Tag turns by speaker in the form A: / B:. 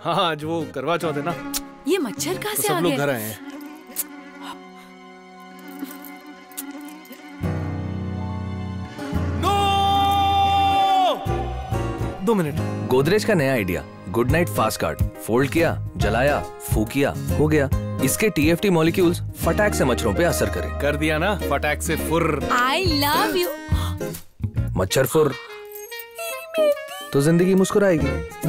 A: हाँ आज वो करवा चौथ है ना।
B: ये मच्छर कहाँ से आ गए?
A: सब लोग घर आए हैं। नो! 2 मिनट।
C: गोदरेज का नया idea, good night fast card. Fold किया, जलाया, फूकिया, हो गया। इसके TFT मॉलिक्यूल्स फटाक से मच्छरों पे असर करें।
A: कर दिया ना फटाक से फुर।
B: I love you.
C: मच्छर फुर तो जिंदगी मुस्कुराएगी।